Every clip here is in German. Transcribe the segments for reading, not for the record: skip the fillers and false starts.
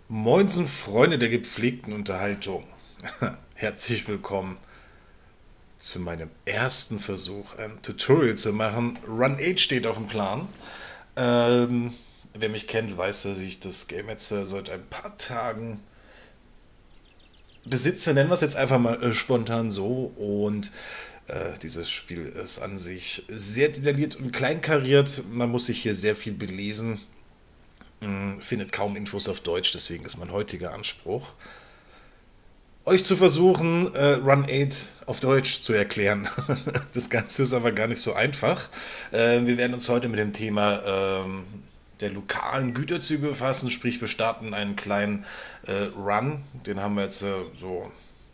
Moinsen, Freunde der gepflegten Unterhaltung. Herzlich willkommen zu meinem ersten Versuch, ein Tutorial zu machen. Run 8 steht auf dem Plan. Wer mich kennt, weiß, dass ich das Game jetzt seit ein paar Tagen besitze. Nennen wir es jetzt einfach mal spontan so. Und dieses Spiel ist an sich sehr detailliert und kleinkariert. Man muss sich hier sehr viel belesen. Findet kaum Infos auf Deutsch, deswegen ist mein heutiger Anspruch, euch zu versuchen, Run 8 auf Deutsch zu erklären. Das Ganze ist aber gar nicht so einfach. Wir werden uns heute mit dem Thema der lokalen Güterzüge befassen, sprich wir starten einen kleinen Run. Den haben wir jetzt so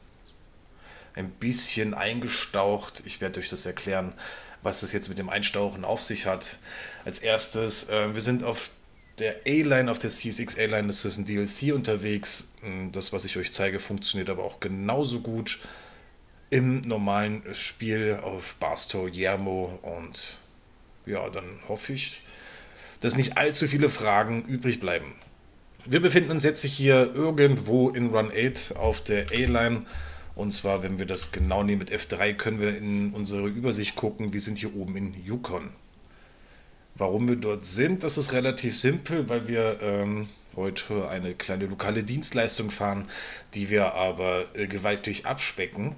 ein bisschen eingestaucht. Ich werde euch das erklären, was es jetzt mit dem Einstauchen auf sich hat. Als erstes, wir sind auf der A-Line, auf der CSX A-Line, das ist ein DLC unterwegs. Das, was ich euch zeige, funktioniert aber auch genauso gut im normalen Spiel auf Barstow, Yermo, und ja, dann hoffe ich, dass nicht allzu viele Fragen übrig bleiben. Wir befinden uns jetzt hier irgendwo in Run 8 auf der A-Line. Und zwar, wenn wir das genau nehmen mit F3, können wir in unsere Übersicht gucken. Wir sind hier oben in Yukon. Warum wir dort sind, das ist relativ simpel, weil wir heute eine kleine lokale Dienstleistung fahren, die wir aber gewaltig abspecken.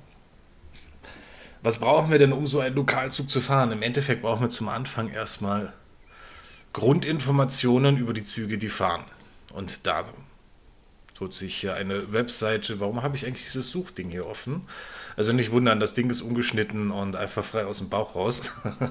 Was brauchen wir denn, um so einen Lokalzug zu fahren? Im Endeffekt brauchen wir zum Anfang erstmal Grundinformationen über die Züge, die fahren. Und da tut sich hier eine Webseite. Warum habe ich eigentlich dieses Suchding hier offen? Also nicht wundern, das Ding ist ungeschnitten und einfach frei aus dem Bauch raus.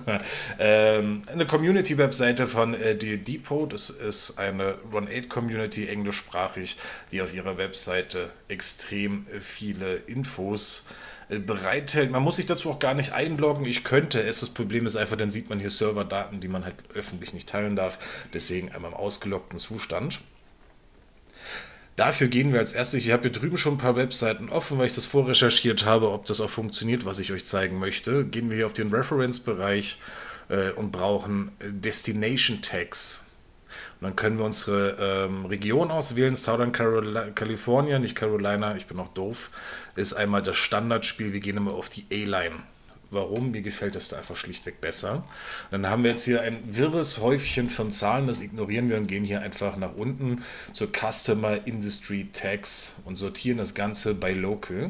Eine Community-Webseite von die Depot. Das ist eine Run 8 Community, englischsprachig, die auf ihrer Webseite extrem viele Infos bereithält. Man muss sich dazu auch gar nicht einloggen. Ich könnte es. Das Problem ist einfach, dann sieht man hier Serverdaten, die man halt öffentlich nicht teilen darf. Deswegen einmal im ausgeloggten Zustand. Dafür gehen wir als erstes. Ich habe hier drüben schon ein paar Webseiten offen, weil ich das vorrecherchiert habe, ob das auch funktioniert, was ich euch zeigen möchte. Gehen wir hier auf den Reference-Bereich und brauchen Destination Tags. Und dann können wir unsere Region auswählen. Southern California, nicht Carolina, ich bin noch doof, ist einmal das Standardspiel. Wir gehen immer auf die A-Line. Warum? Mir gefällt das da einfach schlichtweg besser. Dann haben wir jetzt hier ein wirres Häufchen von Zahlen, das ignorieren wir und gehen hier einfach nach unten zur Customer Industry Tags und sortieren das Ganze bei Local.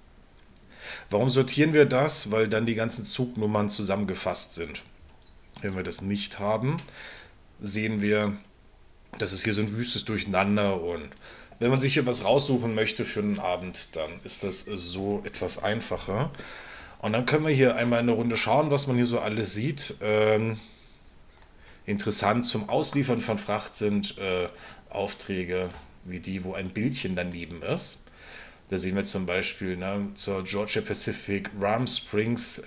Warum sortieren wir das? Weil dann die ganzen Zugnummern zusammengefasst sind. Wenn wir das nicht haben, sehen wir, dass es hier so ein wüstes Durcheinander, und wenn man sich hier was raussuchen möchte für einen Abend, dann ist das so etwas einfacher. Und dann können wir hier einmal eine Runde schauen, was man hier so alles sieht. Interessant zum Ausliefern von Fracht sind Aufträge wie die, wo ein Bildchen daneben ist. Da sehen wir zum Beispiel, ne, zur Georgia Pacific Ram Springs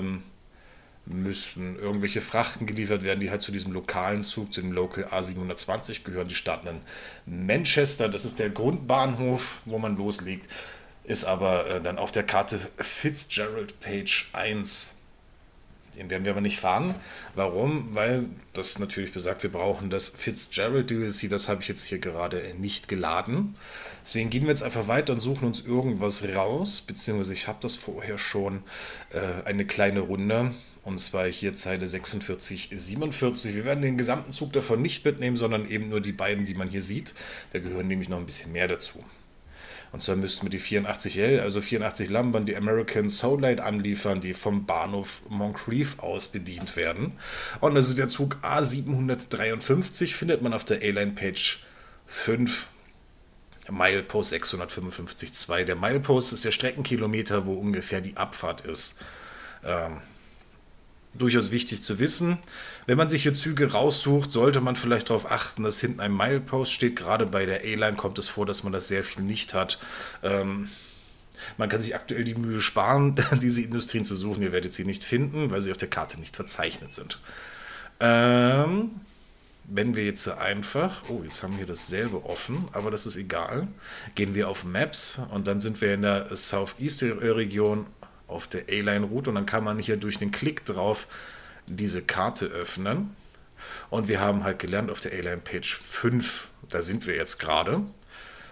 müssen irgendwelche Frachten geliefert werden, die halt zu diesem lokalen Zug, zu dem Local A720 gehören. Die starten in Manchester, das ist der Grundbahnhof, wo man loslegt. Ist aber dann auf der Karte Fitzgerald Page 1. Den werden wir aber nicht fahren. Warum? Weil das natürlich besagt, wir brauchen das Fitzgerald DLC. Das habe ich jetzt hier gerade nicht geladen. Deswegen gehen wir jetzt einfach weiter und suchen uns irgendwas raus. Beziehungsweise ich habe das vorher schon eine kleine Runde. Und zwar hier Zeile 46, 47. Wir werden den gesamten Zug davon nicht mitnehmen, sondern eben nur die beiden, die man hier sieht. Da gehören nämlich noch ein bisschen mehr dazu. Und zwar müssten wir die 84L, also 84 Lambern, die American Soul Light anliefern, die vom Bahnhof Moncrief aus bedient werden. Und das ist der Zug A753, findet man auf der A-Line Page 5, Milepost 655,2. Der Milepost ist der Streckenkilometer, wo ungefähr die Abfahrt ist. Durchaus wichtig zu wissen. Wenn man sich hier Züge raussucht, sollte man vielleicht darauf achten, dass hinten ein Milepost steht. Gerade bei der A-Line kommt es vor, dass man das sehr viel nicht hat. Man kann sich aktuell die Mühe sparen, diese Industrien zu suchen. Ihr werdet sie nicht finden, weil sie auf der Karte nicht verzeichnet sind. Wenn wir jetzt einfach, oh, jetzt haben wir hier dasselbe offen, aber das ist egal, gehen wir auf Maps und dann sind wir in der Southeast-Region auf der A-Line-Route, und dann kann man hier durch den Klick drauf diese Karte öffnen. Und wir haben halt gelernt auf der A-Line Page 5, da sind wir jetzt gerade,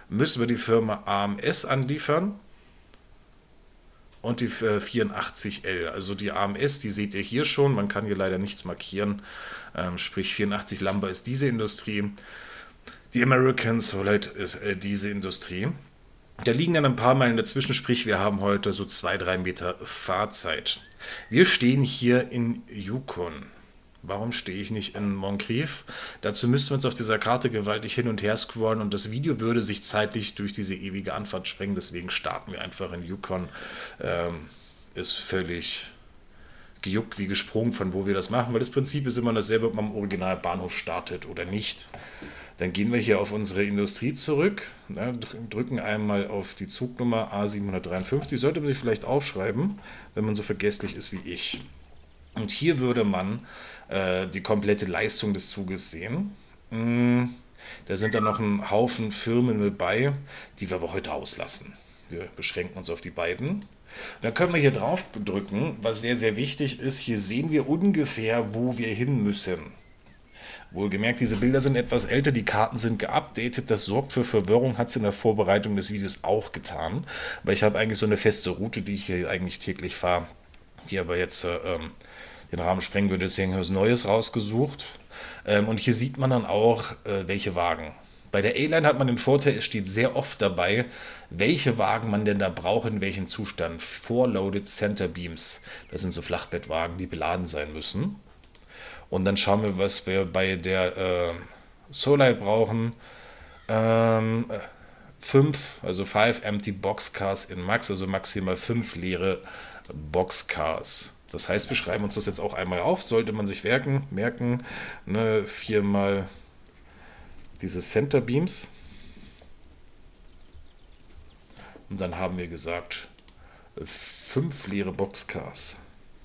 müssen wir die Firma AMS anliefern und die 84L. Also die AMS, die seht ihr hier schon, man kann hier leider nichts markieren, sprich 84 Lumber ist diese Industrie, die American Solid ist diese Industrie. Da liegen dann ein paar Meilen dazwischen, sprich wir haben heute so 2-3 Meter Fahrzeit. Wir stehen hier in Yukon. Warum stehe ich nicht in Moncrief? Dazu müssten wir uns auf dieser Karte gewaltig hin und her scrollen und das Video würde sich zeitlich durch diese ewige Anfahrt sprengen. Deswegen starten wir einfach in Yukon. Ist völlig gejuckt wie gesprungen, von wo wir das machen, weil das Prinzip ist immer dasselbe, ob man am Originalbahnhof startet oder nicht. Dann gehen wir hier auf unsere Industrie zurück, drücken einmal auf die Zugnummer A753, sollte man sich vielleicht aufschreiben, wenn man so vergesslich ist wie ich. Und hier würde man die komplette Leistung des Zuges sehen. Da sind dann noch ein Haufen Firmen mit bei, die wir aber heute auslassen. Wir beschränken uns auf die beiden. Dann können wir hier drauf drücken, was sehr, sehr wichtig ist. Hier sehen wir ungefähr, wo wir hin müssen. Wohlgemerkt, diese Bilder sind etwas älter, die Karten sind geupdatet, das sorgt für Verwirrung, hat es in der Vorbereitung des Videos auch getan, weil ich habe eigentlich so eine feste Route, die ich hier eigentlich täglich fahre, die aber jetzt den Rahmen sprengen würde, deswegen habe ich was Neues rausgesucht. Und hier sieht man dann auch, welche Wagen. Bei der A-Line hat man den Vorteil, es steht sehr oft dabei, welche Wagen man denn da braucht, in welchem Zustand. Four-Loaded Center Beams, das sind so Flachbettwagen, die beladen sein müssen. Und dann schauen wir, was wir bei der Solite brauchen. 5 Empty Boxcars in Max, also maximal 5 leere Boxcars. Das heißt, wir schreiben uns das jetzt auch einmal auf, sollte man sich merken, ne, 4 mal diese Center Beams. Und dann haben wir gesagt, 5 leere Boxcars.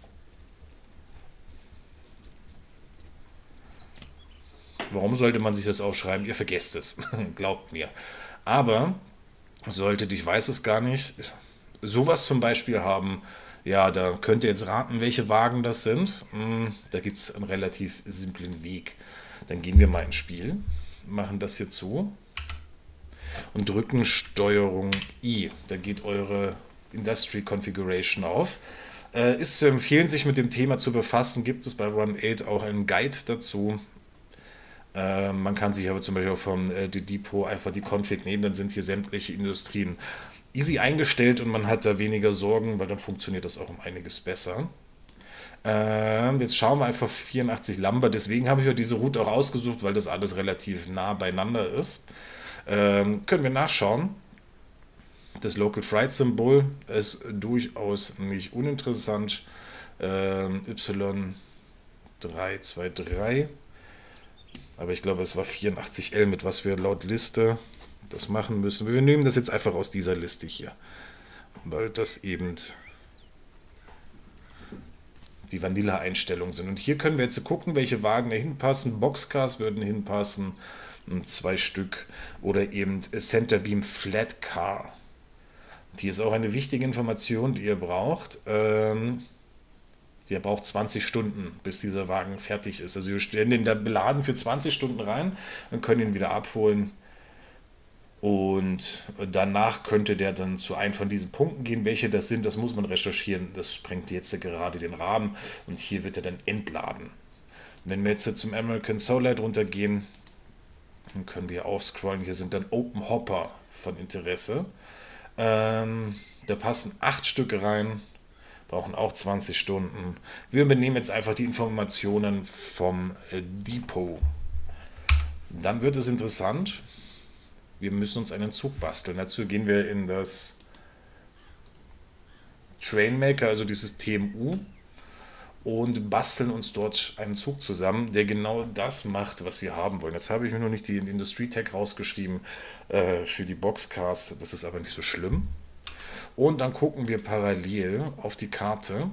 Warum sollte man sich das aufschreiben? Ihr vergesst es, glaubt mir. Aber solltet, ich weiß es gar nicht, sowas zum Beispiel haben, ja, da könnt ihr jetzt raten, welche Wagen das sind. Da gibt es einen relativ simplen Weg. Dann gehen wir mal ins Spiel, machen das hier zu und drücken Steuerung I. Da geht eure Industry Configuration auf. Ist zu empfehlen, sich mit dem Thema zu befassen. Gibt es bei Run8 auch einen Guide dazu. Man kann sich aber zum Beispiel auch vom Depot einfach die Config nehmen, dann sind hier sämtliche Industrien easy eingestellt und man hat da weniger Sorgen, weil dann funktioniert das auch um einiges besser. Jetzt schauen wir einfach 84 Lumber, deswegen habe ich ja diese Route auch ausgesucht, weil das alles relativ nah beieinander ist. Können wir nachschauen. Das Local Freight Symbol ist durchaus nicht uninteressant. Y323. Aber ich glaube, es war 84L, mit was wir laut Liste das machen müssen. Wir nehmen das jetzt einfach aus dieser Liste hier, weil das eben die Vanilla-Einstellungen sind. Und hier können wir jetzt gucken, welche Wagen da hinpassen. Boxcars würden hinpassen, 2 Stück. Oder eben Centerbeam Flat Car. Die ist auch eine wichtige Information, die ihr braucht. Der braucht 20 Stunden, bis dieser Wagen fertig ist. Also wir stellen den da beladen für 20 Stunden rein und können ihn wieder abholen. Und danach könnte der dann zu einem von diesen Punkten gehen. Welche das sind, das muss man recherchieren. Das sprengt jetzt gerade den Rahmen. Und hier wird er dann entladen. Wenn wir jetzt zum American Solid runtergehen, dann können wir auch scrollen. Hier sind dann Open Hopper von Interesse. Da passen 8 Stücke rein. Brauchen auch 20 Stunden. Wir übernehmen jetzt einfach die Informationen vom Depot. Dann wird es interessant. Wir müssen uns einen Zug basteln. Dazu gehen wir in das Trainmaker, also dieses TMU, und basteln uns dort einen Zug zusammen, der genau das macht, was wir haben wollen. Jetzt habe ich mir noch nicht die Industry Tag rausgeschrieben für die Boxcars. Das ist aber nicht so schlimm. Und dann gucken wir parallel auf die Karte.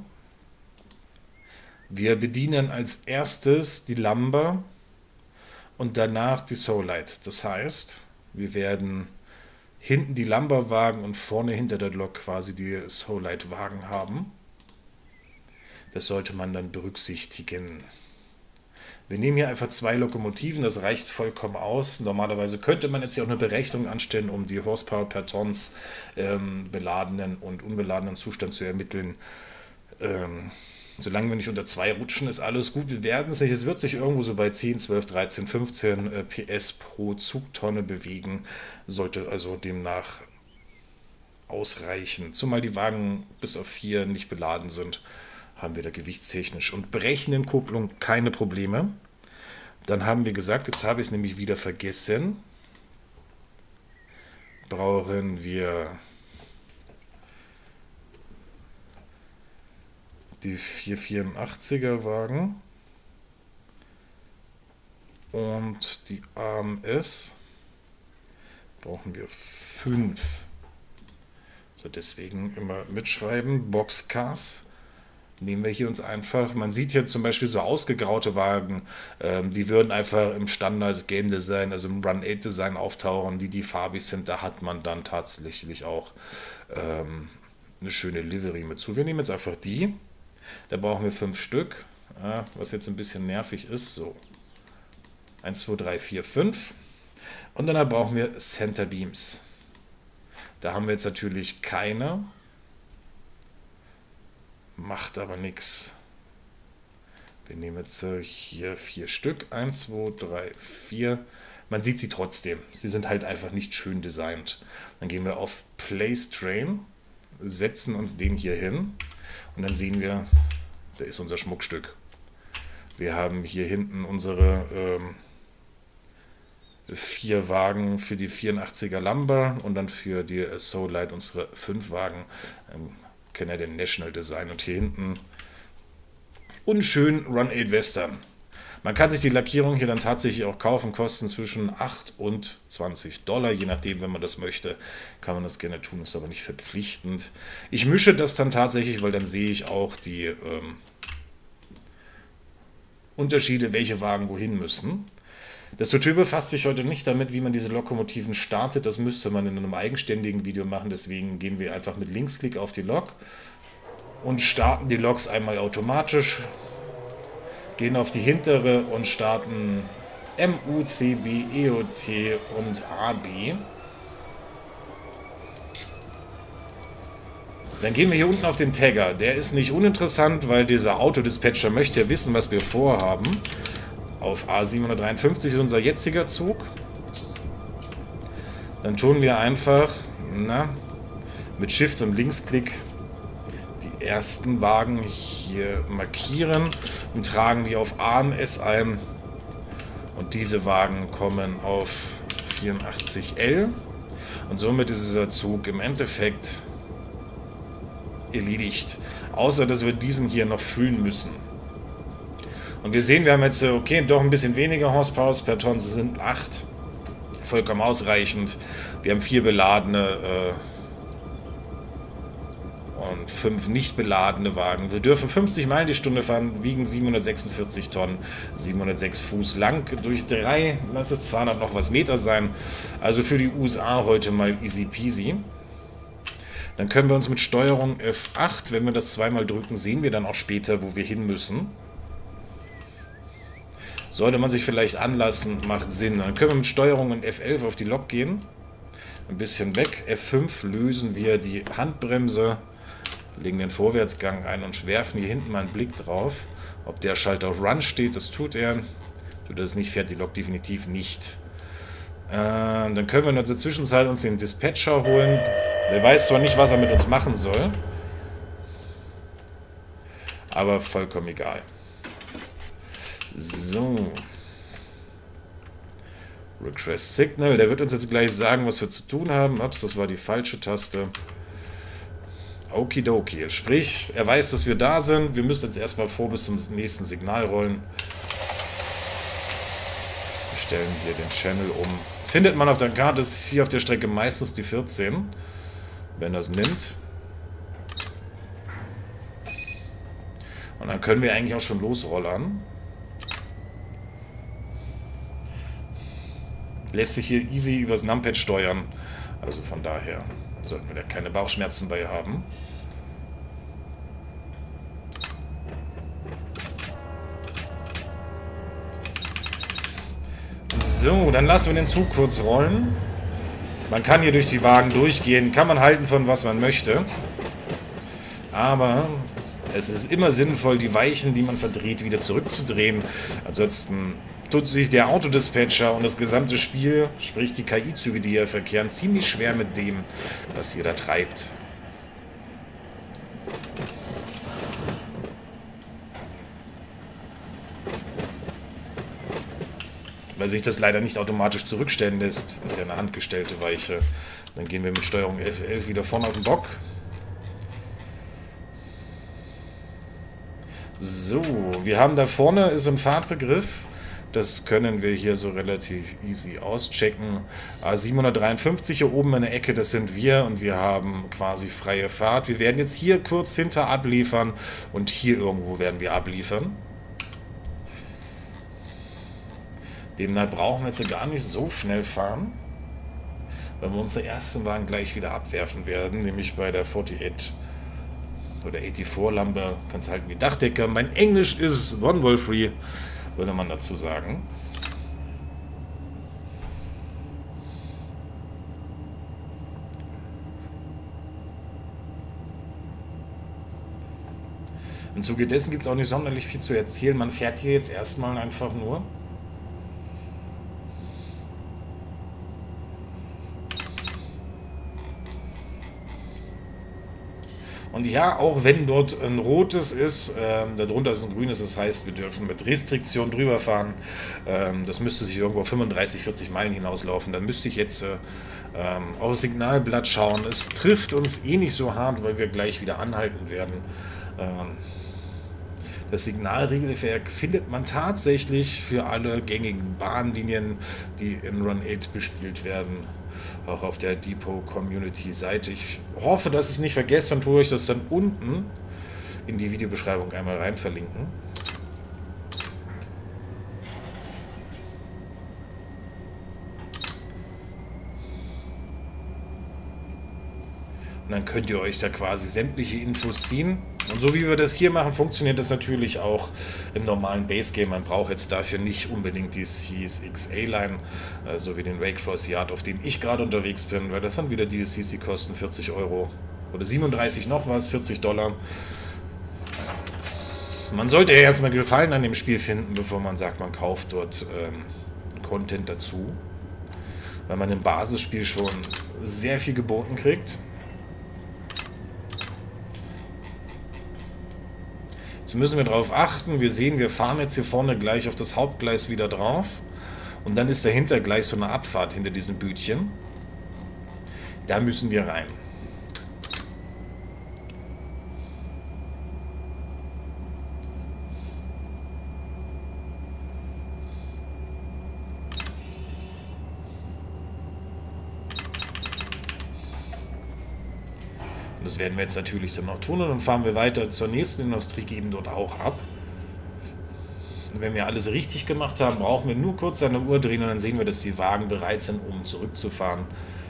Wir bedienen als erstes die Lumber und danach die Solite. Das heißt, wir werden hinten die Lumber-Wagen und vorne hinter der Lok quasi die Solite-Wagen haben. Das sollte man dann berücksichtigen. Wir nehmen hier einfach 2 Lokomotiven, das reicht vollkommen aus. Normalerweise könnte man jetzt hier auch eine Berechnung anstellen, um die Horsepower per Tons beladenen und unbeladenen Zustand zu ermitteln. Solange wir nicht unter 2 rutschen, ist alles gut. Wir werden es nicht. Es wird sich irgendwo so bei 10, 12, 13, 15 PS pro Zugtonne bewegen. Sollte also demnach ausreichen. Zumal die Wagen bis auf 4 nicht beladen sind, haben wir da gewichtstechnisch und Berechnenkupplung keine Probleme. Dann haben wir gesagt, jetzt habe ich es nämlich wieder vergessen, brauchen wir die 484er Wagen und die AMS brauchen wir 5. So, deswegen immer mitschreiben, Boxcars. Nehmen wir hier uns einfach, man sieht hier zum Beispiel so ausgegraute Wagen, die würden einfach im Standard Game Design, also im Run 8 Design auftauchen, die farbig sind, da hat man dann tatsächlich auch eine schöne Livery mit zu. Wir nehmen jetzt einfach die, da brauchen wir 5 Stück, was jetzt ein bisschen nervig ist, so 1, 2, 3, 4, 5 und dann brauchen wir Center Beams. Da haben wir jetzt natürlich keine. Macht aber nichts. Wir nehmen jetzt hier 4 Stück. 1, 2, 3, 4. Man sieht sie trotzdem. Sie sind halt einfach nicht schön designt. Dann gehen wir auf Place Train, setzen uns den hier hin und dann sehen wir, da ist unser Schmuckstück. Wir haben hier hinten unsere 4 Wagen für die 84er Lumber und dann für die Soul Light unsere 5 Wagen. Canadian National Design und hier hinten unschön Run 8 Western. Man kann sich die Lackierung hier dann tatsächlich auch kaufen, kosten zwischen 8 und $20, je nachdem, wenn man das möchte, kann man das gerne tun, ist aber nicht verpflichtend. Ich mische das dann tatsächlich, weil dann sehe ich auch die Unterschiede, welche Wagen wohin müssen. Das Tutorial befasst sich heute nicht damit, wie man diese Lokomotiven startet. Das müsste man in einem eigenständigen Video machen. Deswegen gehen wir einfach mit Linksklick auf die Lok und starten die Loks einmal automatisch. Gehen auf die hintere und starten MU, CB, EOT und AB. Dann gehen wir hier unten auf den Tagger. Der ist nicht uninteressant, weil dieser Autodispatcher möchte ja wissen, was wir vorhaben. Auf A753 ist unser jetziger Zug. Dann tun wir einfach mit Shift und Linksklick die ersten Wagen hier markieren und tragen die auf AMS ein. Und diese Wagen kommen auf 84L. Und somit ist dieser Zug im Endeffekt erledigt. Außer, dass wir diesen hier noch füllen müssen. Und wir sehen, wir haben jetzt, okay, doch ein bisschen weniger Horsepower per Tonne, es sind 8. Vollkommen ausreichend. Wir haben 4 beladene und 5 nicht beladene Wagen. Wir dürfen 50 Meilen die Stunde fahren, wiegen 746 Tonnen, 706 Fuß lang durch 3, lass es 200 noch was Meter sein. Also für die USA heute mal easy peasy. Dann können wir uns mit Steuerung F8, wenn wir das zweimal drücken, sehen wir dann auch später, wo wir hin müssen. Sollte man sich vielleicht anlassen, macht Sinn. Dann können wir mit Steuerung und F11 auf die Lok gehen. Ein bisschen weg. F5 lösen wir die Handbremse, legen den Vorwärtsgang ein und werfen hier hinten mal einen Blick drauf. Ob der Schalter auf Run steht, das tut er. Tut er es nicht, fährt die Lok definitiv nicht. Dann können wir in der Zwischenzeit uns den Dispatcher holen. Der weiß zwar nicht, was er mit uns machen soll, aber vollkommen egal. So. Request Signal. Der wird uns jetzt gleich sagen, was wir zu tun haben. Ups, das war die falsche Taste. Okidoki. Sprich, er weiß, dass wir da sind. Wir müssen jetzt erstmal vor bis zum nächsten Signal rollen. Wir stellen hier den Channel um. Findet man auf der Karte, ist hier auf der Strecke meistens die 14. Wenn das nimmt. Und dann können wir eigentlich auch schon losrollern. Lässt sich hier easy übers Numpad steuern. Also von daher sollten wir da keine Bauchschmerzen bei haben. So, dann lassen wir den Zug kurz rollen. Man kann hier durch die Wagen durchgehen, kann man halten von was man möchte. Aber es ist immer sinnvoll, die Weichen, die man verdreht, wieder zurückzudrehen. Ansonsten tut sich der Autodispatcher und das gesamte Spiel, sprich die KI-Züge, die hier verkehren, ziemlich schwer mit dem, was ihr da treibt. Weil sich das leider nicht automatisch zurückstellen lässt, ist ja eine handgestellte Weiche. Dann gehen wir mit Steuerung F11 wieder vorne auf den Bock. So, wir haben da vorne ist ein Fahrtbegriff. Das können wir hier so relativ easy auschecken. A753 hier oben in der Ecke, das sind wir und wir haben quasi freie Fahrt. Wir werden jetzt hier kurz hinter abliefern und hier irgendwo werden wir abliefern. Demnach brauchen wir jetzt gar nicht so schnell fahren, weil wir unseren ersten Wagen gleich wieder abwerfen werden, nämlich bei der 48 oder 84 Lampe. Kannst halten wie Dachdecker. Mein Englisch ist one wall free, würde man dazu sagen. Im Zuge dessen gibt es auch nicht sonderlich viel zu erzählen. Man fährt hier jetzt erstmal einfach nur. Und ja, auch wenn dort ein rotes ist, darunter ist ein grünes, das heißt, wir dürfen mit Restriktion drüber fahren. Das müsste sich irgendwo auf 35, 40 Meilen hinauslaufen. Dann müsste ich jetzt auf das Signalblatt schauen. Es trifft uns eh nicht so hart, weil wir gleich wieder anhalten werden. Das Signalregelwerk findet man tatsächlich für alle gängigen Bahnlinien, die in Run 8 bespielt werden, auch auf der Depot Community Seite. Ich hoffe, dass ich es nicht vergesse, dann tue ich das dann unten in die Videobeschreibung einmal rein verlinken. Und dann könnt ihr euch da quasi sämtliche Infos ziehen. Und so wie wir das hier machen, funktioniert das natürlich auch im normalen Base Game. Man braucht jetzt dafür nicht unbedingt die CSXA-Line, so wie den Waycross Yard, auf dem ich gerade unterwegs bin, weil das sind wieder DLCs, die kosten 40 Euro oder 37 noch was, 40 $. Man sollte ja erstmal Gefallen an dem Spiel finden, bevor man sagt, man kauft dort Content dazu, weil man im Basisspiel schon sehr viel geboten kriegt. Jetzt müssen wir darauf achten, wir sehen, wir fahren jetzt hier vorne gleich auf das Hauptgleis wieder drauf und dann ist dahinter gleich so eine Abfahrt hinter diesem Bütchen. Da müssen wir rein. Das werden wir jetzt natürlich dann noch tun und dann fahren wir weiter zur nächsten Industrie, geben dort auch ab. Und wenn wir alles richtig gemacht haben, brauchen wir nur kurz an der Uhr drehen und dann sehen wir, dass die Wagen bereit sind, um zurückzufahren.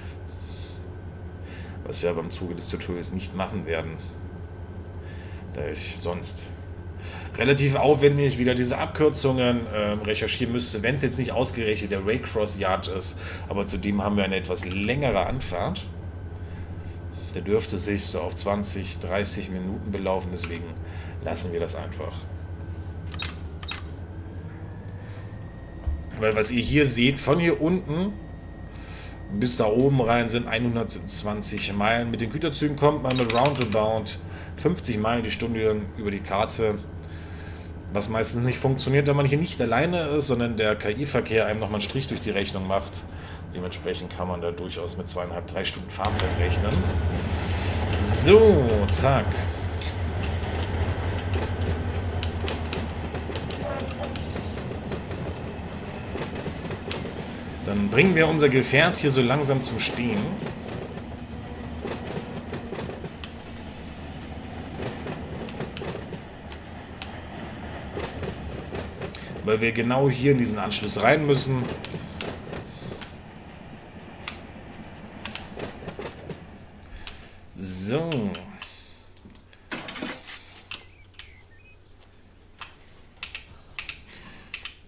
Was wir aber im Zuge des Tutorials nicht machen werden, da ich sonst relativ aufwendig wieder diese Abkürzungen recherchieren müsste, wenn es jetzt nicht ausgerechnet der Waycross Yard ist, aber zudem haben wir eine etwas längere Anfahrt. Der dürfte sich so auf 20, 30 Minuten belaufen, deswegen lassen wir das einfach. Weil was ihr hier seht, von hier unten bis da oben rein sind 120 Meilen. Mit den Güterzügen kommt man mit roundabout 50 Meilen die Stunde über die Karte. Was meistens nicht funktioniert, da man hier nicht alleine ist, sondern der KI-Verkehr einem nochmal einen Strich durch die Rechnung macht. Dementsprechend kann man da durchaus mit 2,5, 3 Stunden Fahrzeit rechnen. So, zack. Dann bringen wir unser Gefährt hier so langsam zum Stehen. Weil wir genau hier in diesen Anschluss rein müssen. So.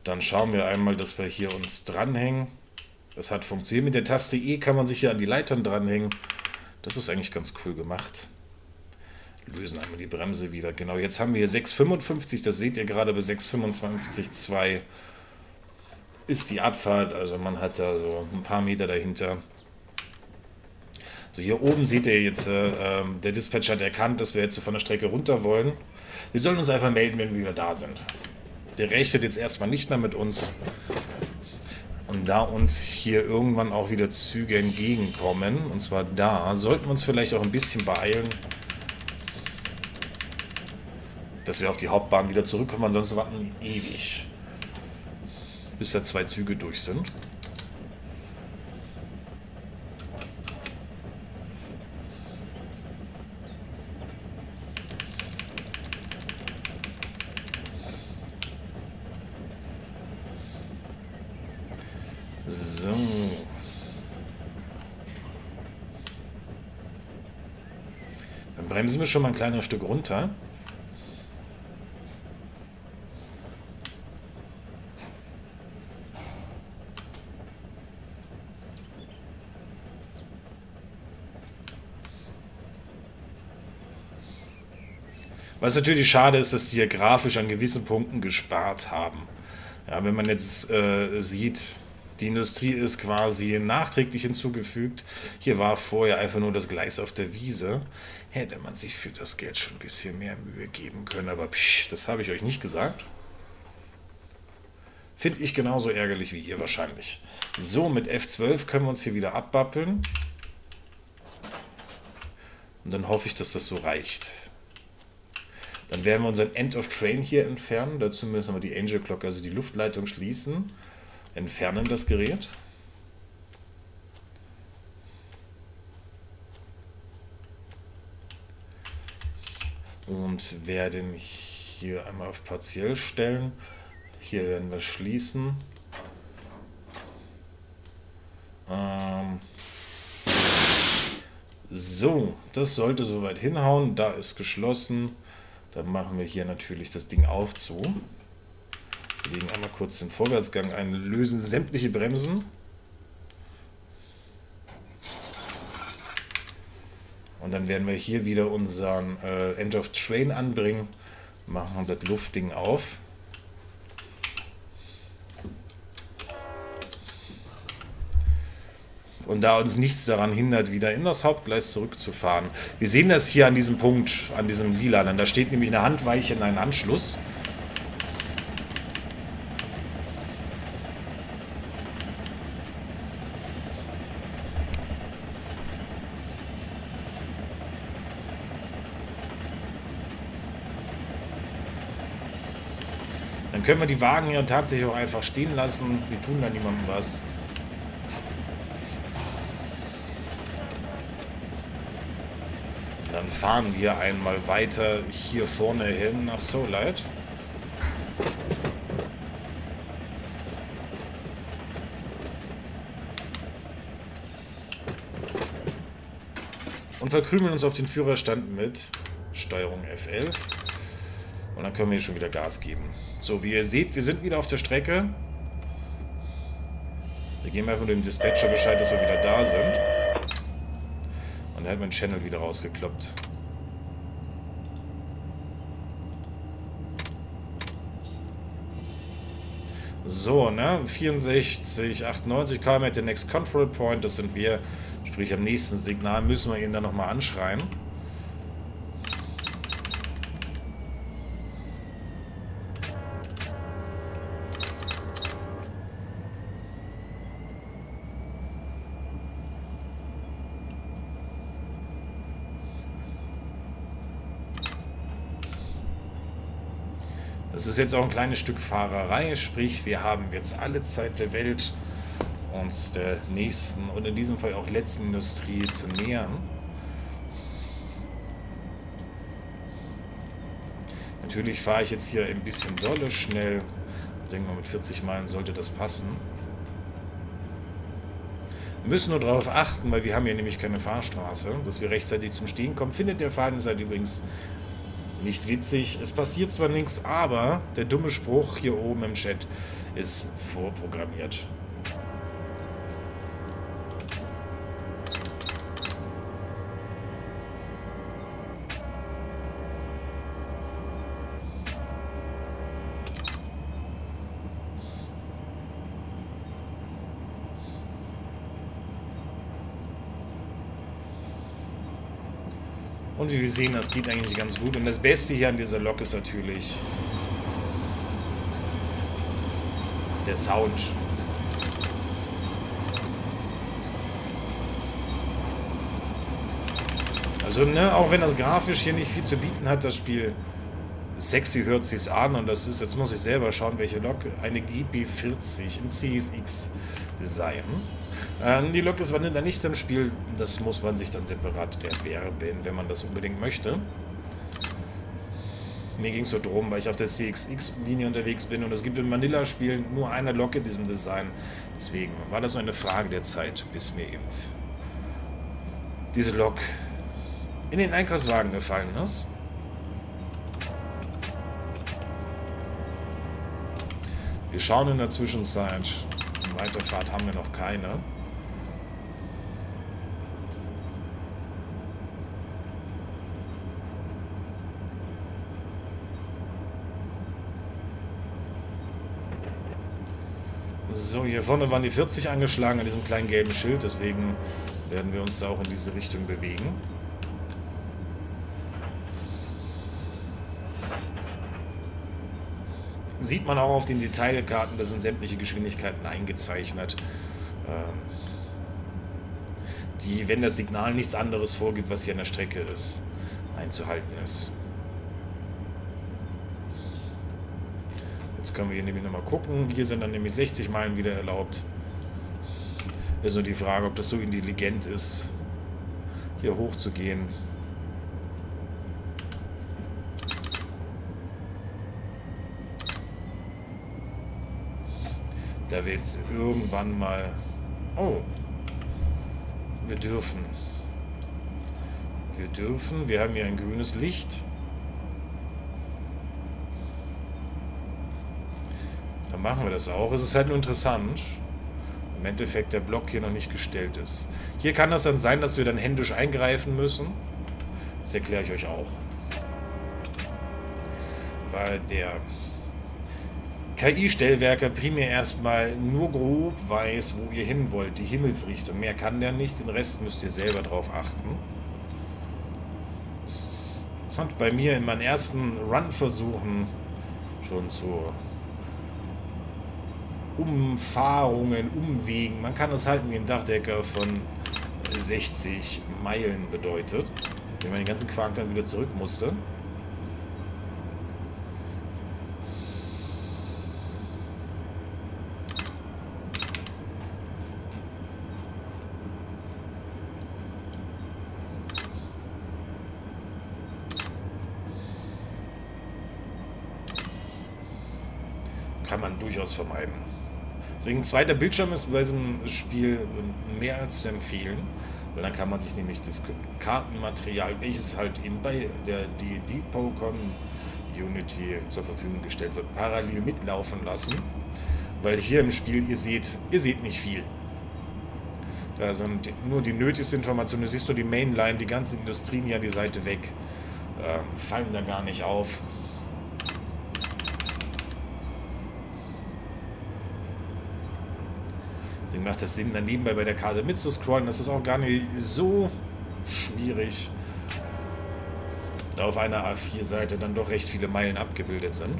Dann schauen wir einmal, dass wir hier uns dranhängen. Das hat funktioniert. Mit der Taste E kann man sich hier an die Leitern dranhängen. Das ist eigentlich ganz cool gemacht. Lösen einmal die Bremse wieder. Genau, jetzt haben wir hier 6,55. Das seht ihr gerade bei 6,25,2 ist die Abfahrt. Also man hat da so ein paar Meter dahinter. So, hier oben seht ihr jetzt, der Dispatcher hat erkannt, dass wir jetzt von der Strecke runter wollen. Wir sollen uns einfach melden, wenn wir wieder da sind. Der rechnet jetzt erstmal nicht mehr mit uns. Und da uns hier irgendwann auch wieder Züge entgegenkommen, und zwar da, sollten wir uns vielleicht auch ein bisschen beeilen, dass wir auf die Hauptbahn wieder zurückkommen, ansonsten warten wir ewig, bis da 2 Züge durch sind. So. Dann bremsen wir schon mal ein kleines Stück runter. Was natürlich schade ist, dass sie hier grafisch an gewissen Punkten gespart haben. Ja, wenn man jetzt sieht, die Industrie ist quasi nachträglich hinzugefügt. Hier war vorher einfach nur das Gleis auf der Wiese. Hätte man sich für das Geld schon ein bisschen mehr Mühe geben können, aber psch, das habe ich euch nicht gesagt. Finde ich genauso ärgerlich wie ihr wahrscheinlich. So, mit F12 können wir uns hier wieder abbappeln. Und dann hoffe ich, dass das so reicht. Dann werden wir unseren End of Train hier entfernen. Dazu müssen wir die Angel Clock, also die Luftleitung, schließen. Entfernen das Gerät. Und werden hier einmal auf partiell stellen. Hier werden wir schließen. So, das sollte soweit hinhauen. Da ist geschlossen. Dann machen wir hier natürlich das Ding auch zu. Wir legen einmal kurz den Vorwärtsgang ein, lösen sämtliche Bremsen. Und dann werden wir hier wieder unseren End of Train anbringen. Machen das Luftding auf. Und da uns nichts daran hindert, wieder in das Hauptgleis zurückzufahren. Wir sehen das hier an diesem Punkt, an diesem Lilanen. Da steht nämlich eine Handweiche in einen Anschluss. Dann können wir die Wagen ja tatsächlich auch einfach stehen lassen. Die tun da niemandem was. Dann fahren wir einmal weiter hier vorne hin nach Solite. Und verkrümeln uns auf den Führerstand mit Steuerung F11. Und dann können wir hier schon wieder Gas geben. So, wie ihr seht, wir sind wieder auf der Strecke. Wir geben einfach dem Dispatcher Bescheid, dass wir wieder da sind. Und dann hat mein Channel wieder rausgekloppt. So, ne? 64, 98 km at the next control point, das sind wir. Sprich, am nächsten Signal müssen wir ihn dann nochmal anschreien. Das ist jetzt auch ein kleines Stück Fahrerei, sprich, wir haben jetzt alle Zeit der Welt, uns der nächsten und in diesem Fall auch letzten Industrie zu nähern. Natürlich fahre ich jetzt hier ein bisschen dolle schnell. Ich denke mal, mit 40 Meilen sollte das passen. Wir müssen nur darauf achten, weil wir haben hier nämlich keine Fahrstraße, dass wir rechtzeitig zum Stehen kommen. Findet der Fahrdienst übrigens Nicht witzig. Es passiert zwar nichts, aber der dumme Spruch hier oben im Chat ist vorprogrammiert. Und wie wir sehen, das geht eigentlich ganz gut. Und das Beste hier an dieser Lok ist natürlich der Sound. Also, ne, auch wenn das grafisch hier nicht viel zu bieten hat, das Spiel, sexy hört sich's an. Und das ist, jetzt muss ich selber schauen, welche Lok, eine GP40 im CSX-Design. Die Lok ist Vanilla nicht im Spiel, das muss man sich dann separat erwerben, wenn man das unbedingt möchte. Mir ging es so drum, weil ich auf der CSX-Linie unterwegs bin und es gibt im Vanilla-Spiel nur eine Lok in diesem Design. Deswegen war das nur eine Frage der Zeit, bis mir eben diese Lok in den Einkaufswagen gefallen ist. Wir schauen in der Zwischenzeit. Weiterfahrt haben wir noch keine. So, hier vorne waren die 40 angeschlagen an diesem kleinen gelben Schild, deswegen werden wir uns da auch in diese Richtung bewegen. Sieht man auch auf den Detailkarten, da sind sämtliche Geschwindigkeiten eingezeichnet, die, wenn das Signal nichts anderes vorgibt, was hier an der Strecke ist, einzuhalten ist. Jetzt können wir hier nämlich nochmal gucken. Hier sind dann nämlich 60 Meilen wieder erlaubt. Ist nur die Frage, ob das so intelligent ist, hier hoch zu gehen. Da wir jetzt irgendwann mal... Oh, wir dürfen. Wir dürfen. Wir haben hier ein grünes Licht. Dann machen wir das auch. Es ist halt nur interessant, im Endeffekt der Block hier noch nicht gestellt ist. Hier kann das dann sein, dass wir dann händisch eingreifen müssen. Das erkläre ich euch auch. Weil der KI-Stellwerker primär erstmal nur grob weiß, wo ihr hin wollt, die Himmelsrichtung. Mehr kann der nicht, den Rest müsst ihr selber drauf achten. Und bei mir in meinen ersten Run-Versuchen schon zu Umfahrungen, Umwegen, man kann es halten wie ein Dachdecker von 60 Meilen bedeutet, wenn man den ganzen Quark dann wieder zurück musste. Kann man durchaus vermeiden. Deswegen ein zweiter Bildschirm ist bei diesem Spiel mehr als zu empfehlen, weil dann kann man sich nämlich das Kartenmaterial, welches halt eben bei der Depot Community zur Verfügung gestellt wird, parallel mitlaufen lassen, weil hier im Spiel, ihr seht nicht viel. Da sind nur die nötigste Information, du siehst nur die Mainline, die ganzen Industrien hier an die Seite weg, fallen da gar nicht auf. Deswegen macht es Sinn, dann nebenbei bei der Karte mitzuscrollen. Das ist auch gar nicht so schwierig, da auf einer A4-Seite dann doch recht viele Meilen abgebildet sind.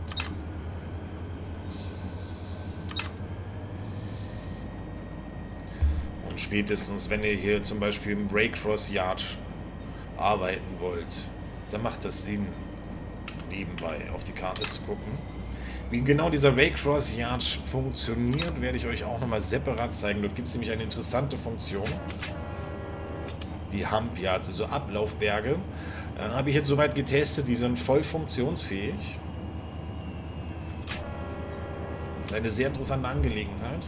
Und spätestens, wenn ihr hier zum Beispiel im Raycross Yard arbeiten wollt, dann macht das Sinn, nebenbei auf die Karte zu gucken. Wie genau dieser Raycross Yard funktioniert, werde ich euch auch nochmal separat zeigen. Dort gibt es nämlich eine interessante Funktion. Die Hump Yards, also Ablaufberge. Habe ich jetzt soweit getestet, die sind voll funktionsfähig. Eine sehr interessante Angelegenheit.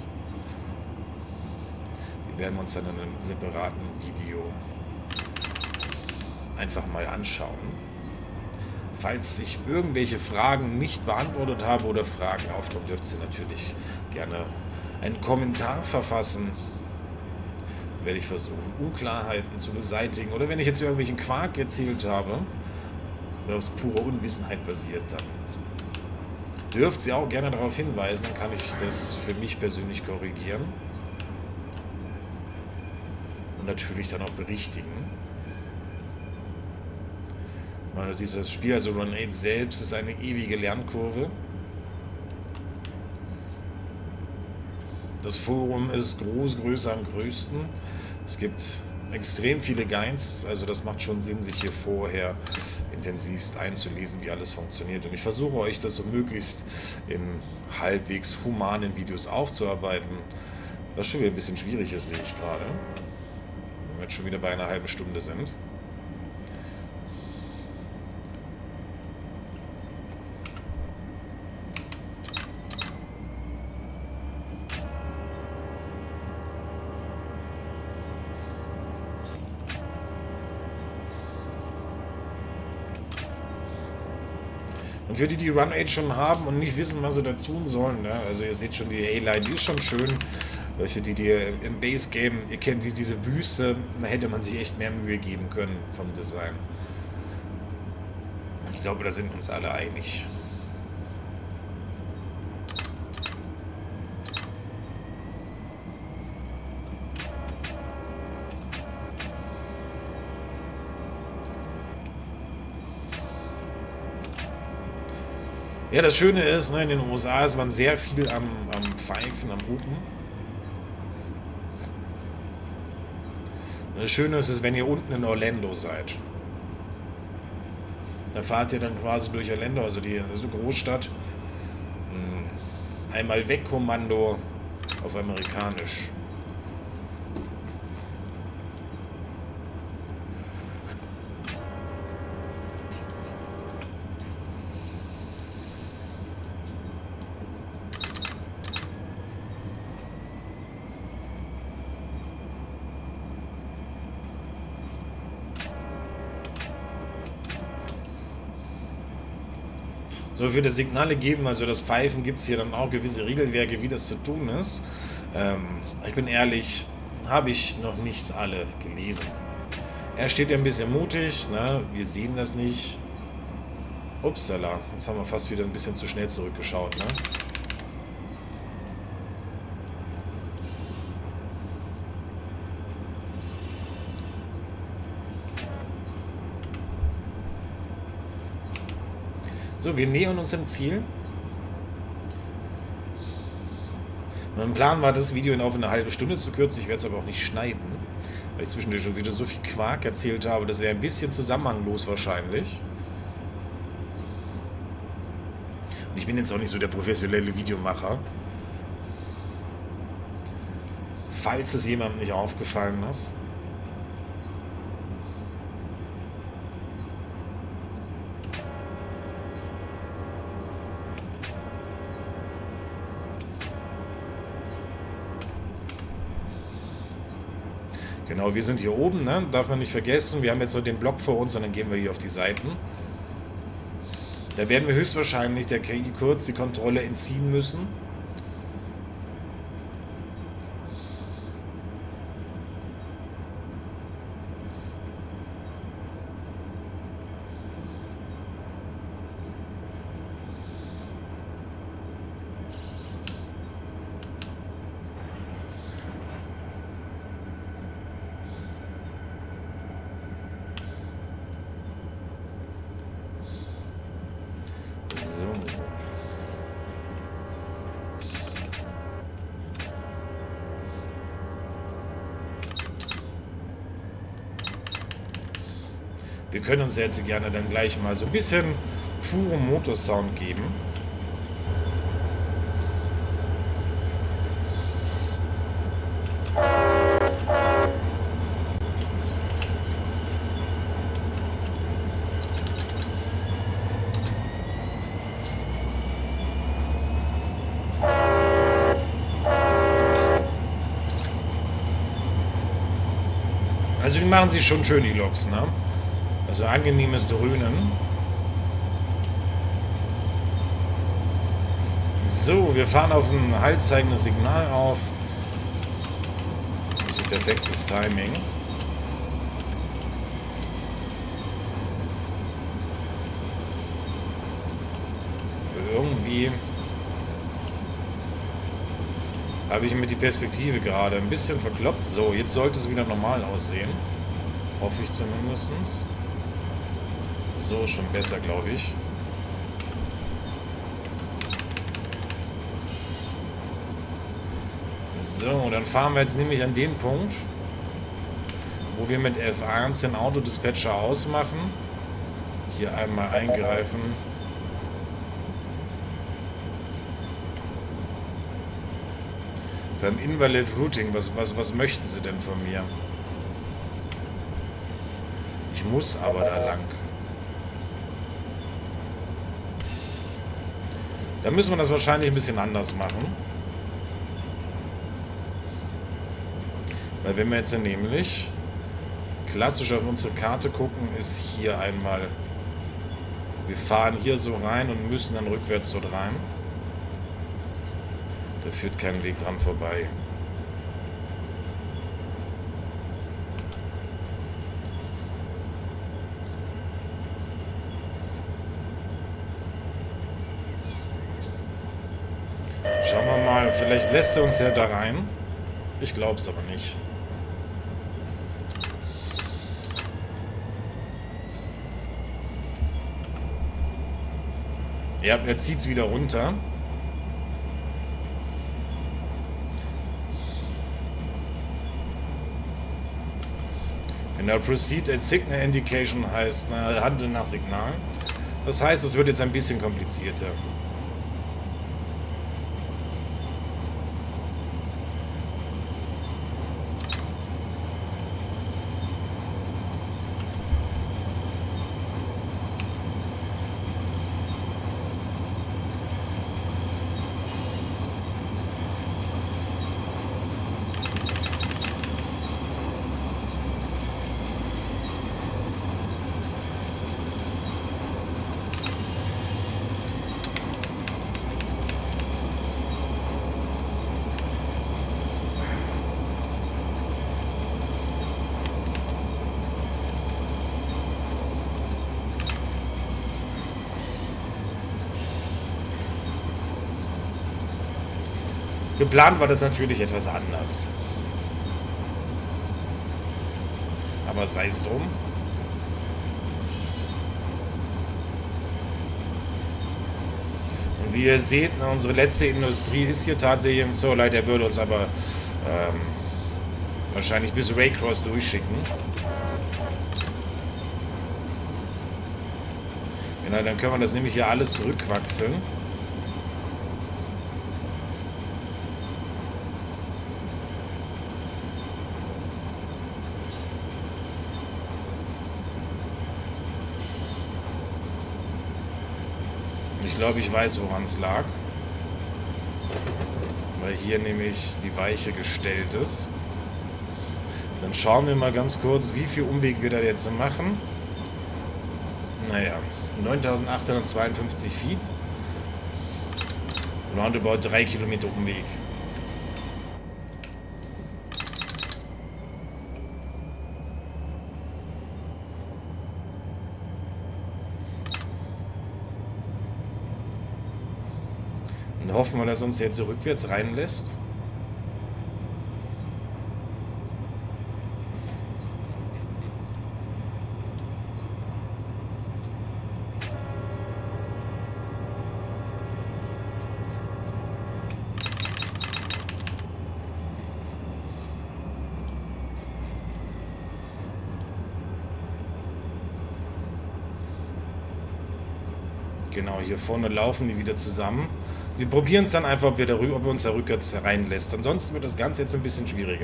Die werden wir uns dann in einem separaten Video einfach mal anschauen. Falls ich irgendwelche Fragen nicht beantwortet habe oder Fragen aufkommen, dürft ihr natürlich gerne einen Kommentar verfassen. Werde ich versuchen, Unklarheiten zu beseitigen. Oder wenn ich jetzt irgendwelchen Quark erzählt habe, der auf purer Unwissenheit basiert, dann dürft ihr auch gerne darauf hinweisen, dann kann ich das für mich persönlich korrigieren. Und natürlich dann auch berichtigen. Weil dieses Spiel, also Run 8 selbst, ist eine ewige Lernkurve. Das Forum ist größer am größten. Es gibt extrem viele Guides, also das macht schon Sinn, sich hier vorher intensivst einzulesen, wie alles funktioniert. Und ich versuche euch das so möglichst in halbwegs humanen Videos aufzuarbeiten. Was schon wieder ein bisschen schwierig ist, sehe ich gerade. Wenn wir jetzt schon wieder bei einer halben Stunde sind. Und für die, die Run 8 schon haben und nicht wissen, was sie da tun sollen, ne? Also ihr seht schon, die A-Line, die ist schon schön. Weil für die, die im Base-Game, ihr kennt diese Wüste, da hätte man sich echt mehr Mühe geben können vom Design. Ich glaube, da sind uns alle einig. Ja, das Schöne ist, ne, in den USA ist man sehr viel am Pfeifen, am Hupen. Das Schöne ist, wenn ihr unten in Orlando seid. Da fahrt ihr dann quasi durch Orlando, also die Großstadt. Einmal weg Kommando auf amerikanisch. So viele Signale geben, also das Pfeifen gibt es hier dann auch gewisse Regelwerke, wie das zu tun ist. Ich bin ehrlich, habe ich noch nicht alle gelesen. Er steht ja ein bisschen mutig, ne? Wir sehen das nicht. Upsala, jetzt haben wir fast wieder ein bisschen zu schnell zurückgeschaut, ne? So, wir nähern uns dem Ziel. Mein Plan war, das Video auf eine halbe Stunde zu kürzen. Ich werde es aber auch nicht schneiden, weil ich zwischendurch schon wieder so viel Quark erzählt habe. Das wäre ein bisschen zusammenhanglos wahrscheinlich. Und ich bin jetzt auch nicht so der professionelle Videomacher. Falls es jemandem nicht aufgefallen ist. Genau, wir sind hier oben, ne? Darf man nicht vergessen. Wir haben jetzt so den Block vor uns und dann gehen wir hier auf die Seiten. Da werden wir höchstwahrscheinlich der KI kurz die Kontrolle entziehen müssen. So. Wir können uns jetzt gerne dann gleich mal so ein bisschen puren Motorsound geben. Also die machen sich schon schön, die Loks, ne? Also angenehmes Dröhnen. So, wir fahren auf ein haltzeigendes Signal auf. Das ist perfektes Timing. Irgendwie habe ich mir die Perspektive gerade ein bisschen verkloppt. So, jetzt sollte es wieder normal aussehen. Hoffe ich zumindest. So, schon besser, glaube ich. So, dann fahren wir jetzt nämlich an den Punkt, wo wir mit F1 den Autodispatcher ausmachen. Hier einmal eingreifen. Beim Invalid Routing, was möchten Sie denn von mir? Ich muss aber da lang. Da müssen wir das wahrscheinlich ein bisschen anders machen. Weil wenn wir jetzt nämlich klassisch auf unsere Karte gucken, ist hier einmal, wir fahren hier so rein und müssen dann rückwärts dort rein. Da führt kein Weg dran vorbei. Schauen wir mal, vielleicht lässt er uns ja da rein. Ich glaube es aber nicht. Ja, er zieht es wieder runter. Genau, Proceed at Signal Indication heißt Handeln nach Signal. Das heißt, es wird jetzt ein bisschen komplizierter. Geplant war das natürlich etwas anders. Aber sei es drum. Und wie ihr seht, unsere letzte Industrie ist hier tatsächlich ein Solar. Der würde uns aber wahrscheinlich bis Raycross durchschicken. Genau, dann können wir das nämlich hier alles zurückwachseln. Ich glaube, ich weiß, woran es lag. Weil hier nämlich die Weiche gestellt ist. Dann schauen wir mal ganz kurz, wie viel Umweg wir da jetzt machen. Naja, 9852 Feet. Roundabout 3 Kilometer Umweg. Und hoffen wir, dass uns jetzt so rückwärts reinlässt. Genau, hier vorne laufen die wieder zusammen. Wir probieren es dann einfach, ob wir uns da rückwärts reinlässt. Ansonsten wird das Ganze jetzt ein bisschen schwieriger.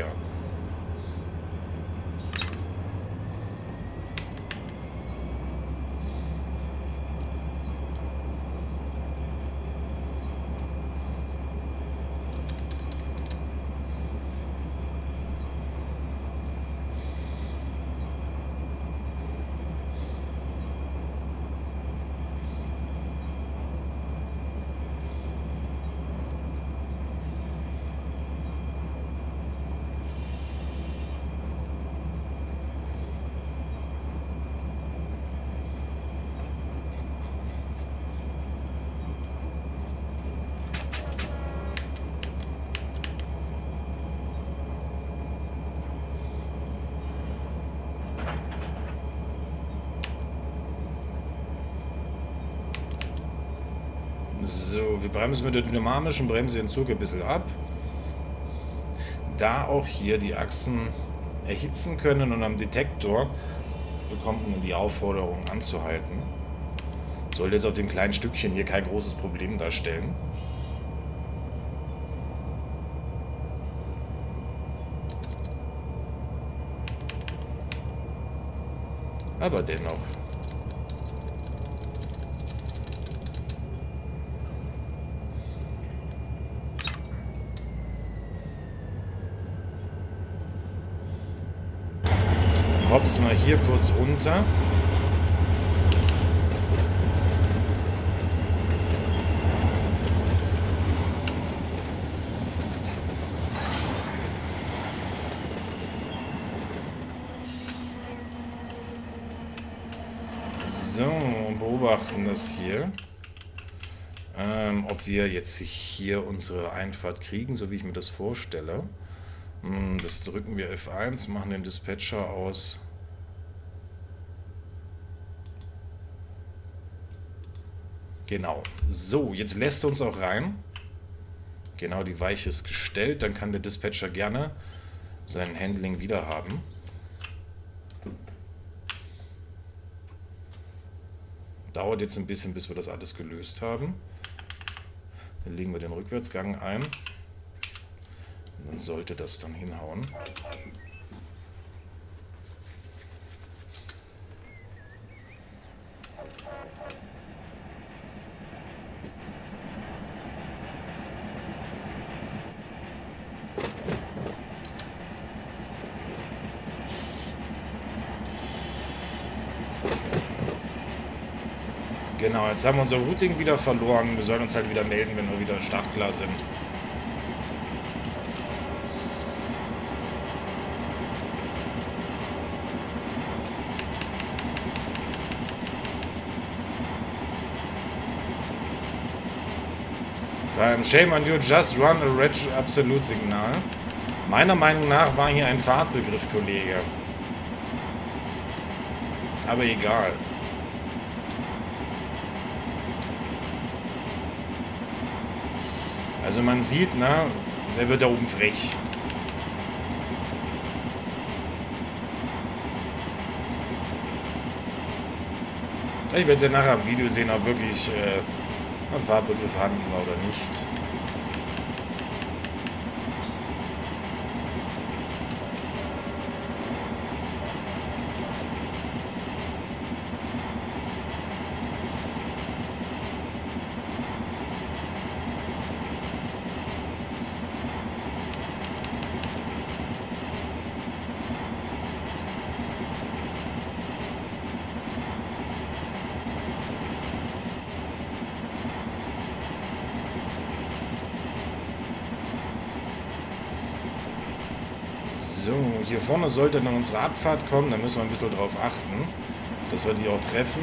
So, wir bremsen mit der dynamischen Bremse den Zug ein bisschen ab. Da auch hier die Achsen erhitzen können und am Detektor bekommt man die Aufforderung anzuhalten. Sollte jetzt auf dem kleinen Stückchen hier kein großes Problem darstellen. Aber dennoch. Hops mal hier kurz unter. So, und beobachten das hier. Ob wir jetzt hier unsere Einfahrt kriegen, so wie ich mir das vorstelle. Das drücken wir F1, machen den Dispatcher aus. Genau. So, jetzt lässt er uns auch rein. Genau, die Weiche ist gestellt. Dann kann der Dispatcher gerne sein Handling wieder haben. Dauert jetzt ein bisschen, bis wir das alles gelöst haben. Dann legen wir den Rückwärtsgang ein. Und dann sollte das dann hinhauen. Genau, jetzt haben wir unser Routing wieder verloren. Wir sollen uns halt wieder melden, wenn wir wieder startklar sind. Shame on you, just run a red absolute Signal. Meiner Meinung nach war hier ein Fahrtbegriff, Kollege. Aber egal. Also man sieht, ne, der wird da oben frech. Ich werde es ja nachher im Video sehen, ob wirklich ein Fahrtbegriff vorhanden war oder nicht. So, hier vorne sollte dann unsere Abfahrt kommen. Da müssen wir ein bisschen drauf achten, dass wir die auch treffen.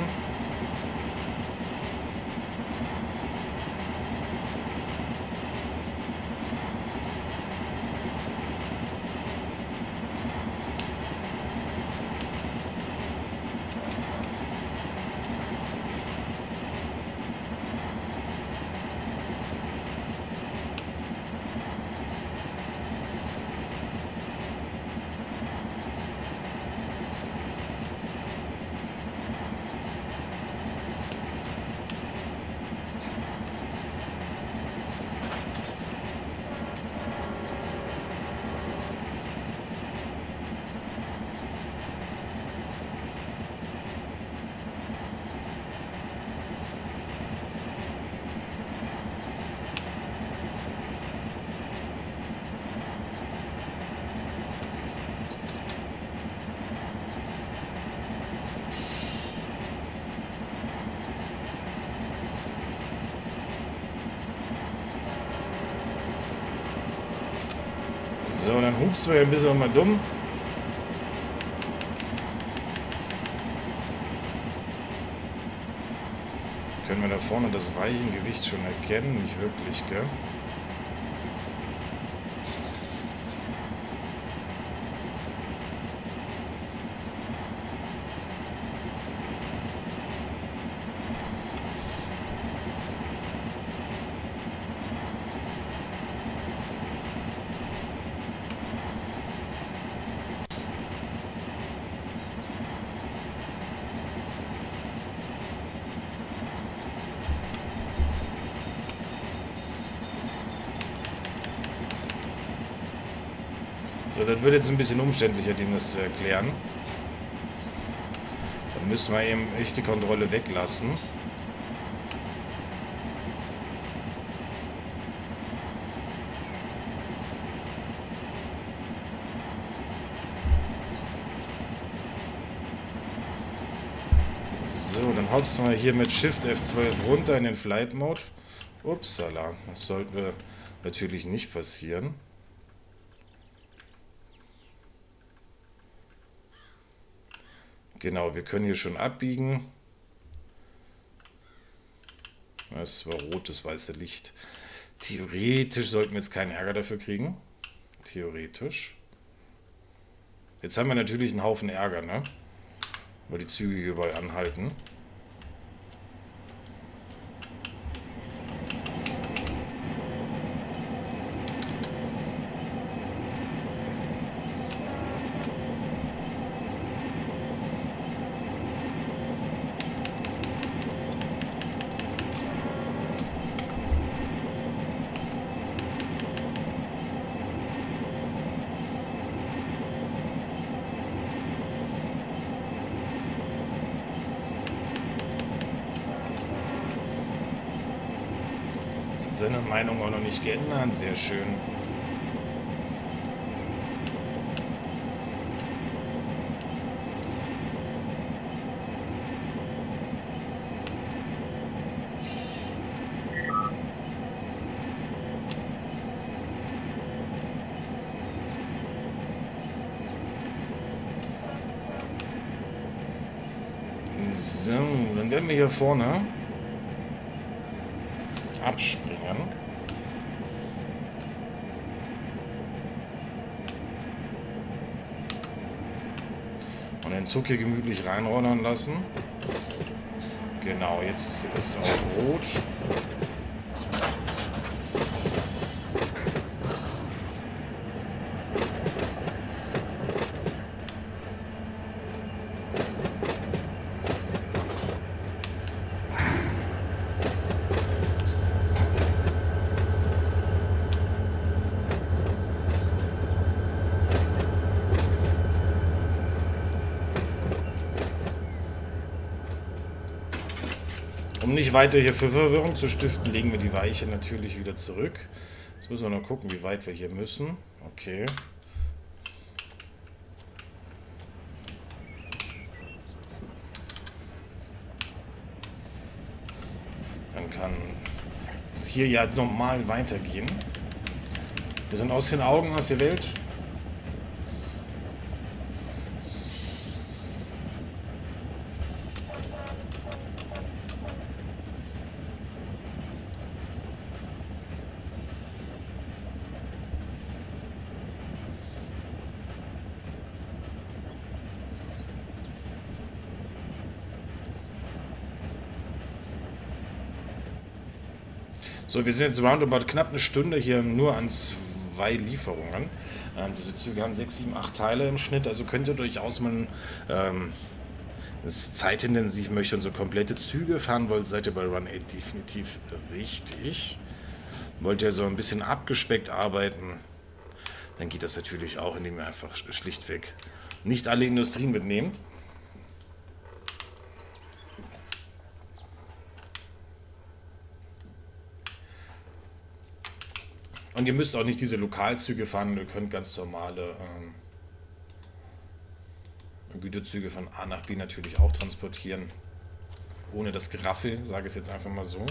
So, dann hupsen wir ein bisschen mal dumm. Können wir da vorne das Weichengewicht schon erkennen? Nicht wirklich, gell? So, das wird jetzt ein bisschen umständlicher, dem das zu erklären. Dann müssen wir eben echt die Kontrolle weglassen. So, dann hopsen wir hier mit Shift F12 runter in den Flight Mode. Upsala, das sollte natürlich nicht passieren. Genau, wir können hier schon abbiegen. Das war rot, das weiße Licht. Theoretisch sollten wir jetzt keinen Ärger dafür kriegen. Theoretisch. Jetzt haben wir natürlich einen Haufen Ärger, ne? Weil die Züge überall anhalten. Seine Meinung auch noch nicht geändert. Sehr schön. So, dann werden wir hier vorne abspringen. Und den Zug hier gemütlich reinrollern lassen. Genau, jetzt ist auch rot. Um nicht weiter hier für Verwirrung zu stiften, legen wir die Weiche natürlich wieder zurück. Jetzt müssen wir noch gucken, wie weit wir hier müssen. Okay. Dann kann es hier ja normal weitergehen. Wir sind aus den Augen, aus der Welt. So, wir sind jetzt roundabout knapp eine Stunde hier nur an 2 Lieferungen. Diese Züge haben 6, 7, 8 Teile im Schnitt, also könnt ihr durchaus mal, es zeitintensiv möchte und so komplette Züge fahren wollt, seid ihr bei Run 8 definitiv richtig. Wollt ihr so ein bisschen abgespeckt arbeiten, dann geht das natürlich auch, indem ihr einfach schlichtweg nicht alle Industrien mitnehmt. Und ihr müsst auch nicht diese Lokalzüge fahren, ihr könnt ganz normale Güterzüge von A nach B natürlich auch transportieren. Ohne das Geraffel, sage ich es jetzt einfach mal so.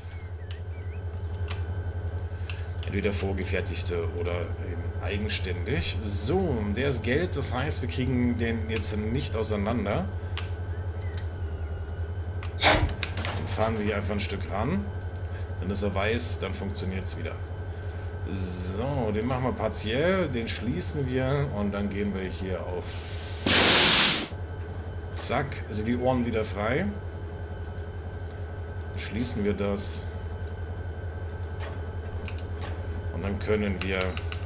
Entweder vorgefertigte oder eben eigenständig. So, der ist gelb, das heißt, wir kriegen den jetzt nicht auseinander. Dann fahren wir hier einfach ein Stück ran. Dann ist er weiß, dann funktioniert es wieder. So, den machen wir partiell, den schließen wir und dann gehen wir hier auf Zack, sind die Ohren wieder frei. Schließen wir das und dann können wir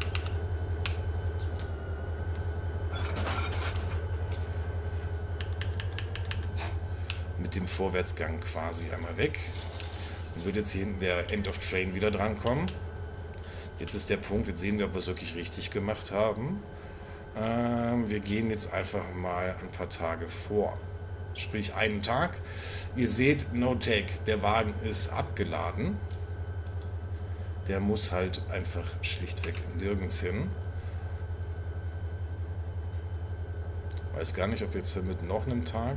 mit dem Vorwärtsgang quasi einmal weg und wird jetzt hier hinten der End of Train wieder drankommen. Jetzt ist der Punkt, jetzt sehen wir, ob wir es wirklich richtig gemacht haben. wir gehen jetzt einfach mal ein paar Tage vor. Sprich einen Tag. Ihr seht, no take, der Wagen ist abgeladen. Der muss halt einfach schlichtweg nirgends hin. Weiß gar nicht, ob jetzt mit noch einem Tag...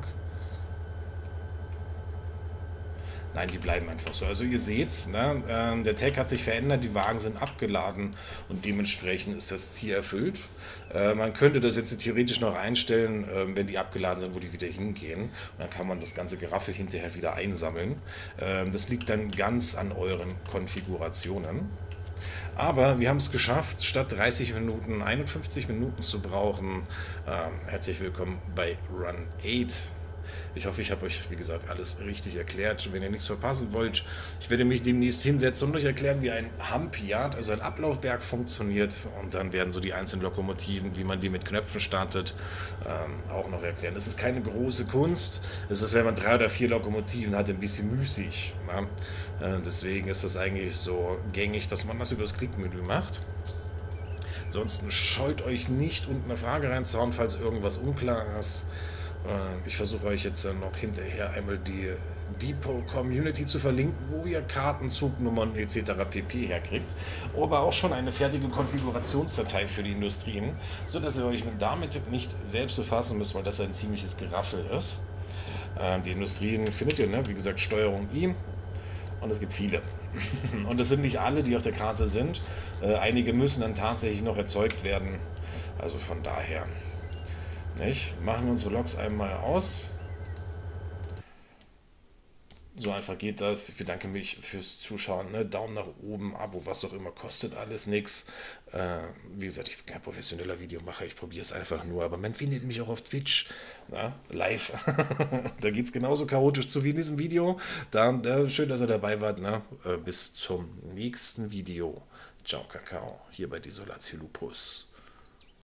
Nein, die bleiben einfach so. Also ihr seht's, ne? Der Tag hat sich verändert, die Wagen sind abgeladen und dementsprechend ist das Ziel erfüllt. Man könnte das jetzt theoretisch noch einstellen, wenn die abgeladen sind, wo die wieder hingehen. Und dann kann man das ganze Geraffel hinterher wieder einsammeln. Das liegt dann ganz an euren Konfigurationen. Aber wir haben es geschafft, statt 30 Minuten 51 Minuten zu brauchen. Herzlich willkommen bei Run 8. Ich hoffe, ich habe euch, wie gesagt, alles richtig erklärt. Wenn ihr nichts verpassen wollt, ich werde mich demnächst hinsetzen und euch erklären, wie ein Hump-Yard, also ein Ablaufberg funktioniert. Und dann werden so die einzelnen Lokomotiven, wie man die mit Knöpfen startet, auch noch erklären. Es ist keine große Kunst. Es ist, wenn man 3 oder 4 Lokomotiven hat, ein bisschen müßig. Ne? Deswegen ist es eigentlich so gängig, dass man das über das Klickmenü macht. Ansonsten scheut euch nicht, unten eine Frage reinzuhauen, falls irgendwas unklar ist. Ich versuche euch jetzt noch hinterher einmal die Depot-Community zu verlinken, wo ihr Karten, Zugnummern etc. pp. Herkriegt, aber auch schon eine fertige Konfigurationsdatei für die Industrien, sodass ihr euch damit nicht selbst befassen müsst, weil das ein ziemliches Geraffel ist. Die Industrien findet ihr, ne? Wie gesagt, Steuerung I, und es gibt viele. Und es sind nicht alle, die auf der Karte sind. Einige müssen dann tatsächlich noch erzeugt werden, also von daher. Nicht? Machen wir unsere Logs einmal aus. So einfach geht das. Ich bedanke mich fürs Zuschauen. Ne? Daumen nach oben, Abo, was auch immer, kostet alles nichts. Wie gesagt, ich bin kein professioneller Videomacher, ich probiere es einfach nur. Aber man findet mich auch auf Twitch, live. Da geht es genauso chaotisch zu wie in diesem Video. Dann schön, dass ihr dabei wart. Ne? Bis zum nächsten Video. Ciao, Kakao, hier bei Desolatio Lupus.